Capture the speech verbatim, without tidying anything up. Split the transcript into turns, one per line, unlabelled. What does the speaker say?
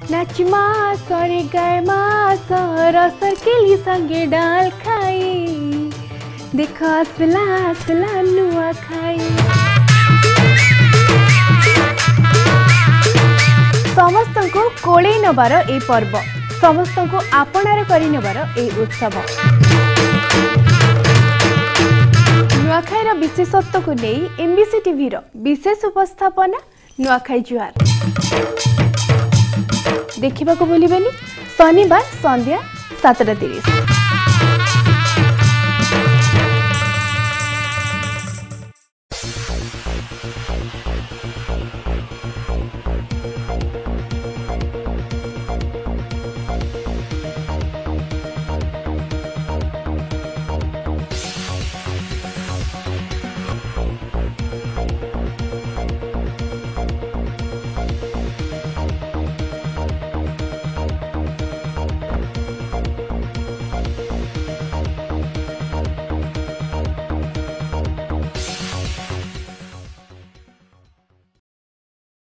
नाचमा सरे गायमा रसर केली संगे डाल खाई देख असला असला नुआखाई। समस्त को कोले नबार ए पर्व समस्त को आपणार करी नबार ए उत्सव नुआखाईर विशेषत्व को नहीं एमबीसीटीवी रो विशेष उपस्थापना नुआखाई जुहार देखा भूलिबेनि शनिवार संध्या सातटा तीस।